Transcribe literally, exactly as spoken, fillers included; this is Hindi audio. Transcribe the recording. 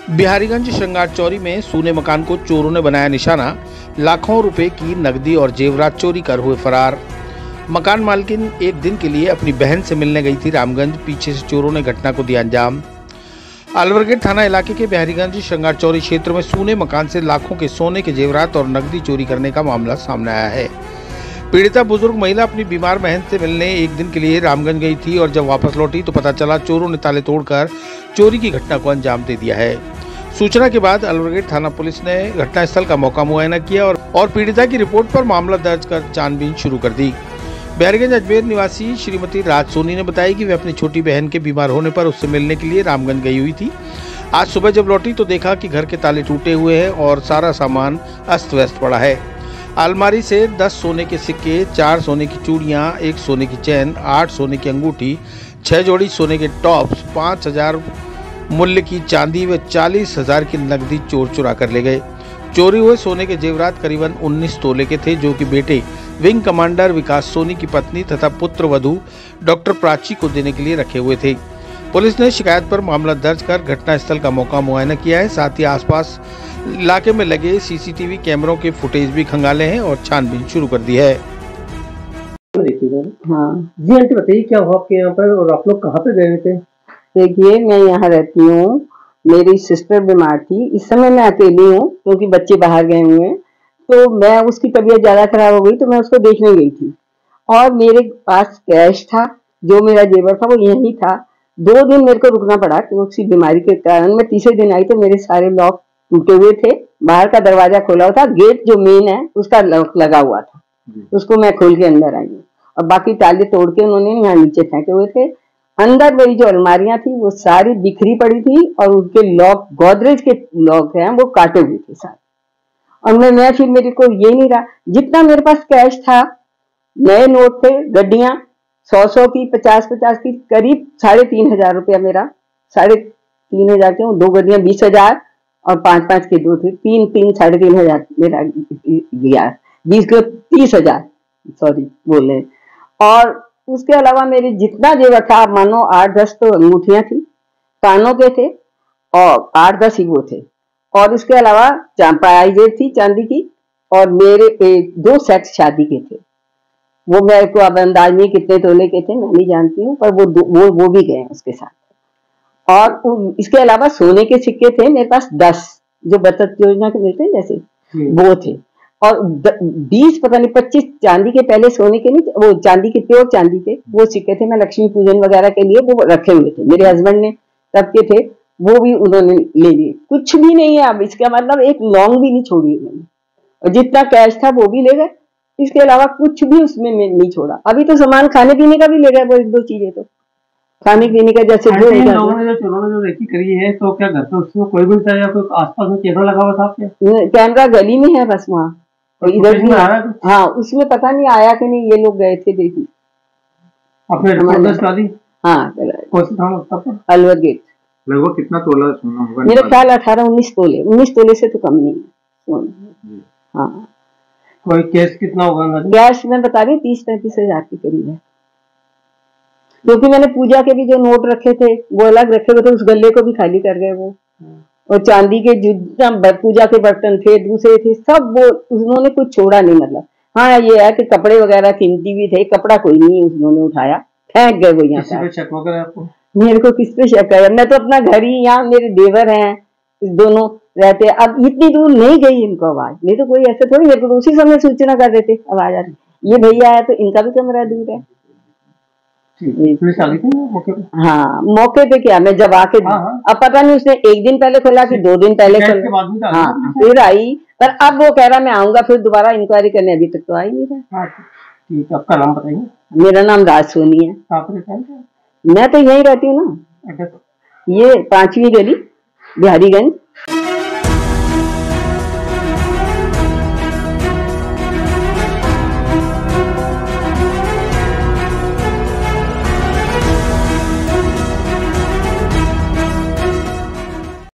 बिहारीगंज श्रृंगार चौरी में सूने मकान को चोरों ने बनाया निशाना। लाखों रुपए की नकदी और जेवरात चोरी कर हुए फरार। मकान मालकिन एक दिन के लिए अपनी बहन से मिलने गई थी रामगंज। पीछे से चोरों ने घटना को दिया अंजाम। अलवरगेट थाना इलाके के बिहारीगंज श्रृंगार चौरी क्षेत्र में सूने मकान से लाखों के सोने के जेवरात और नकदी चोरी करने का मामला सामने आया है। पीड़िता बुजुर्ग महिला अपनी बीमार बहन से मिलने एक दिन के लिए रामगंज गई थी और जब वापस लौटी तो पता चला चोरों ने ताले तोड़कर चोरी की घटना को अंजाम दे दिया है। सूचना के बाद अलवरगेट थाना पुलिस ने घटनास्थल का मौका मुआयना किया और, और पीड़िता की रिपोर्ट पर मामला दर्ज कर छानबीन शुरू कर दी। बिहारीगंज अजमेर निवासी श्रीमती राज सोनी ने बताया कि वे अपनी छोटी बहन के बीमार होने पर उससे मिलने के लिए रामगंज गई हुई थी। आज सुबह जब लौटी तो देखा कि घर के ताले टूटे हुए हैं और सारा सामान अस्त व्यस्त पड़ा है। अलमारी से दस सोने के सिक्के, चार सोने की चूड़ियां, एक सोने की चैन, आठ सोने की अंगूठी, छह जोड़ी सोने के टॉप्स, पाँच हजार मूल्य की चांदी व चालीस हजार की नकदी चोर चुरा कर ले गए। चोरी हुए सोने के जेवरात करीबन उन्नीस तोले के थे, जो कि बेटे विंग कमांडर विकास सोनी की पत्नी तथा पुत्र वधू डॉक्टर प्राची को देने के लिए रखे हुए थे। पुलिस ने शिकायत पर मामला दर्ज कर घटनास्थल का मौका मुआयना किया है। साथ ही आसपास इलाके में लगे सीसीटीवी कैमरों के फुटेज भी खंगाले हैं और छानबीन शुरू कर दी है। हाँ जी आंटी, बताइए क्या हुआ आपके यहाँ पर और आप लोग कहाँ पे गए थे? देखिए, मैं यहाँ रहती हूँ, मेरी सिस्टर बीमार थी। इस समय मैं अकेली हूँ क्योंकि बच्चे बाहर गए हुए हैं। तो मैं उसकी तबीयत ज्यादा खराब हो गई तो मैं उसको देखने गई थी और मेरे पास कैश था, जो मेरा जेवर था वो यही था। दो दिन मेरे को रुकना पड़ा क्योंकि उसकी बीमारी के कारण। मैं तीसरे दिन आई तो मेरे सारे लॉक टूटे हुए थे, बाहर का दरवाजा खोला हुआ था, गेट जो मेन है उसका लॉक लगा हुआ था, उसको मैं खोल के अंदर आई और बाकी ताले तोड़ के उन्होंने यहाँ नीचे फेंके हुए थे। अंदर वही जो अलमारियां थी वो सारी बिखरी पड़ी थी और उनके लॉक, गोदरेज के लॉक हैं, वो काटे हुए थे सारे। और मैं मैं फिर मेरे को ये नहीं रहा, जितना मेरे पास कैश था, नए नोट थे, गड्डियां सौ सौ की, पचास पचास की, करीब साढ़े तीन हजार रुपया मेरा, साढ़े तीन हजार क्यों, दो गड्डियां बीस हजार और पांच पांच के दो थे, तीन तीन साढ़े तीन हजार मेरा गया, बीस के तीस हजार सॉरी बोले। और उसके अलावा मेरे जितना जेवर था, आप मानो आठ दस तो अंगूठियां थी, कानों के थे और आठ दस ही वो थे। और उसके अलावा पाई जेब थी चांदी की और मेरे एक दो सेट शादी के थे। वो मेरे को अब अंदाज नहीं कितने तोले के थे, मैं नहीं जानती हूँ, पर वो वो वो भी गए उसके साथ। और इसके अलावा सोने के सिक्के थे मेरे पास दस, जो बचत योजना के मिलते हैं जैसे, वो थे। और बीस पता नहीं पच्चीस चांदी के, पहले सोने के नहीं, वो चांदी के, प्योर चांदी के वो सिक्के थे। मैं लक्ष्मी पूजन वगैरह के लिए वो रखे हुए थे, मेरे हस्बैंड ने तब के थे, वो भी उन्होंने ले लिए। कुछ भी नहीं है अब, इसका मतलब एक लौंग भी नहीं छोड़ी उन्होंने। और जितना कैश था वो भी ले गए, इसके अलावा कुछ भी उसमें नहीं छोड़ा। अभी तो सामान खाने पीने का भी ले गए, वो एक दो चीजें तो खाने पीने का, जैसे जो लोगों ने जो चोरों ने जो रेकी करी है, तो क्या घर पे उसमें कोई भी था या कोई आसपास में कैमरा लगा हुआ था आपके? कैमरा गली में है बस, वहाँ इधर भी। हाँ, उसमें पता नहीं आया कि नहीं, ये लोग गए थे देखी आपने हाँ अलवरगेट। लगभग कितना तोला सोना होगा? मेरा ख्याल अठारह उन्नीस तोले, उन्नीस तोले से तो कम नहीं है सोना। हाँ, कोई केस कितना होगा? गैस मैं बता रही हूँ तीस पैंतीस हजार के करीब है, क्योंकि मैंने पूजा के भी जो नोट रखे थे वो अलग रखे हुए थे, उस गले को भी खाली कर गए वो। और चांदी के जितना पूजा के बर्तन थे, दूसरे थे, सब वो उन्होंने कुछ छोड़ा नहीं। मतलब हाँ, ये है कि कपड़े वगैरह कीमती भी थे, कपड़ा कोई नहीं उन्होंने उठाया, फेंक गए वो यहाँ से। मेरे को किस पे शक है? मैं तो अपना घर ही, यहाँ मेरे देवर हैं दोनों रहते। अब इतनी दूर नहीं गई इनको आवाज, नहीं तो कोई ऐसे थोड़ी, मेरे को तो उसी समय सूचना कर देते आवाज आ रही, ये भैया है, तो इनका भी कमरा दूर है। पुलिस आ गई थी मौके पे? हाँ, मौके पे क्या, मैं जब आके हाँ, हाँ। अब पता नहीं उसने एक दिन पहले खोला कि दो दिन पहले खोला, हाँ फिर आई। पर अब वो कह रहा मैं आऊंगा फिर दोबारा इंक्वायरी करने, अभी तक तो आई नहीं रहा। ठीक है, आपका नाम बताइए। मेरा नाम राज सोनी है। मैं तो यहीं रहती हूँ ना, ये पांचवी गली बिहारीगंज।